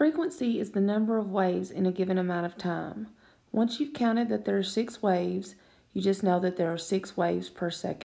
Frequency is the number of waves in a given amount of time. Once you've counted that there are 6 waves, you just know that there are 6 waves per second.